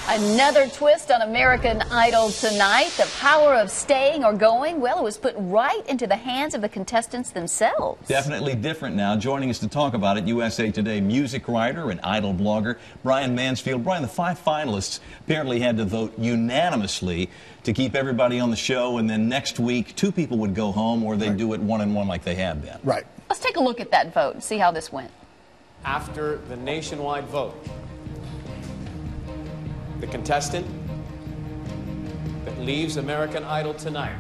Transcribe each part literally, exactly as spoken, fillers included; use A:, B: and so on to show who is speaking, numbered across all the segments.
A: Another twist on American Idol tonight. The power of staying or going, well, it was put right into the hands of the contestants themselves.
B: Definitely different now. Joining us to talk about it, U S A Today music writer and Idol blogger Brian Mansfield. Brian, the five finalists apparently had to vote unanimously to keep everybody on the show, and then next week two people would go home, or they'd right. do it one and one like they have been.
C: Right.
A: Let's take a look at that vote and see how this went.
D: After the nationwide vote, the contestant that leaves American Idol tonight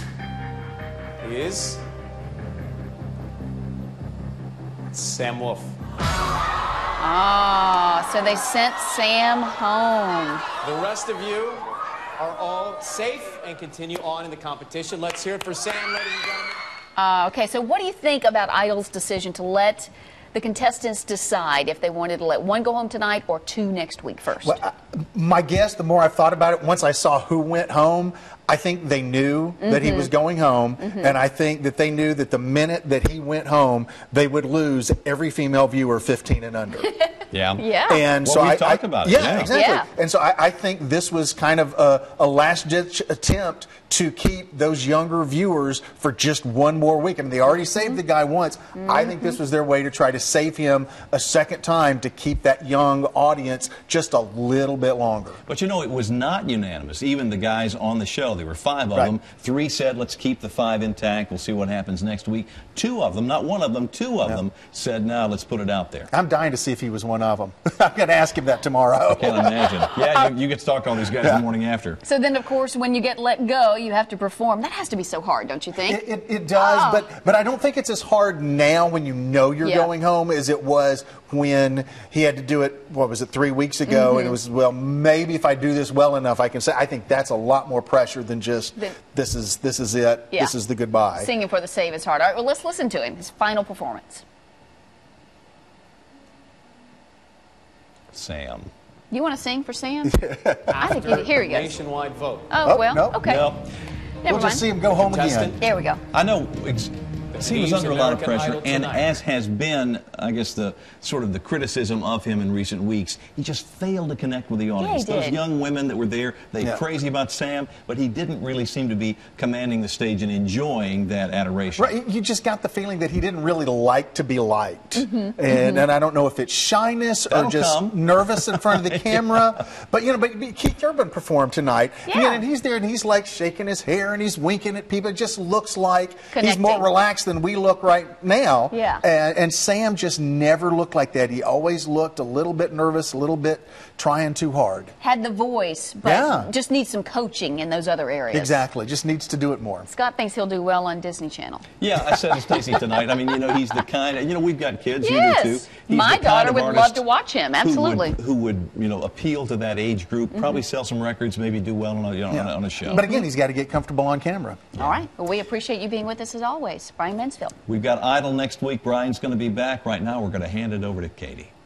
D: is Sam Woolf.
A: Ah, so they sent Sam home.
D: The rest of you are all safe and continue on in the competition. Let's hear it for Sam, ladies and gentlemen.
A: Uh, okay, so what do you think about Idol's decision to let the contestants decide if they wanted to let one go home tonight or two next week first?
C: Well, I, my guess, the more I've thought about it, once I saw who went home, I think they knew mm-hmm. that he was going home, mm-hmm. and I think that they knew that the minute that he went home, they would lose every female viewer fifteen and under.
B: Yeah.
A: Yeah.
C: And
B: well,
C: so
B: we
C: I
B: talked
C: I,
B: about it.
C: Yeah,
B: yeah.
C: exactly.
A: Yeah.
C: And so I, I think this was kind of a, a last-ditch attempt to keep those younger viewers for just one more week. I mean, they already saved mm-hmm. the guy once. Mm-hmm. I think this was their way to try to save him a second time to keep that young audience just a little bit longer.
B: But you know, it was not unanimous. Even the guys on the show, there were five of
C: right.
B: them. Three said, let's keep the five intact. We'll see what happens next week. Two of them, not one of them, two of yeah. them said, no, let's put it out there.
C: I'm dying to see if he was one of them. I'm going to ask him that tomorrow.
B: I can't imagine. Yeah, you, you get to talk to all these guys yeah. the morning after.
A: So then, of course, when you get let go, you have to perform. That has to be so hard, don't you think?
C: It, it, it does, oh. but but I don't think it's as hard now when you know you're yeah. going home as it was when he had to do it, what was it, three weeks ago, mm-hmm. and it was, well, maybe if I do this well enough, I can say. I think that's a lot more pressure than just, the, this is this is it, yeah. this is the goodbye.
A: Singing for the save is hard. All right, well, let's listen to him, his final performance.
B: Sam.
A: You want to sing for Sam? I think you, here he goes.
D: Nationwide vote.
A: Oh, well,
C: nope.
A: okay.
B: Nope.
A: Never
C: we'll
A: mind.
C: just see him go home
D: Contestant.
C: again.
A: There we go.
B: I know. He was under a lot of pressure, and
D: tonight.
B: as has been, I guess, the sort of the criticism of him in recent weeks, he just failed to connect with the audience.
A: Yeah, he
B: Those
A: did.
B: young women that were there, they're
C: yeah.
B: crazy about Sam, but he didn't really seem to be commanding the stage and enjoying that adoration.
C: Right, you just got the feeling that he didn't really like to be liked.
A: Mm-hmm.
C: And,
A: mm-hmm.
C: and I don't know if it's shyness or
B: That'll
C: just
B: come.
C: nervous in front of the camera. yeah. But, you know, but Keith Urban performed tonight.
A: Yeah.
C: And he's there and he's like shaking his hair and he's winking at people. It just looks like
A: Connecting.
C: he's more relaxed than we look right now.
A: Yeah.
C: And, and Sam just never looked like that. He always looked a little bit nervous, a little bit trying too hard.
A: Had the voice, but
C: yeah.
A: just needs some coaching in those other areas.
C: Exactly. Just needs to do it more.
A: Scott thinks he'll do well on Disney Channel.
B: Yeah, I said to Stacey tonight, I mean, you know, he's the kind of, you know, we've got kids,
A: yes.
B: you do too. He's
A: My
B: the
A: daughter
B: kind of
A: would
B: artist
A: love to watch him, absolutely.
B: Who would, who would, you know, appeal to that age group, mm-hmm. probably sell some records, maybe do well on a, you know, yeah. on, a, on a show.
C: But again, he's got to get comfortable on camera.
A: Yeah. All right. Well, we appreciate you being with us as always. Brian Mansfield.
B: We've got Idol next week. Brian's going to be back. Right now, we're going to hand it over to Katie.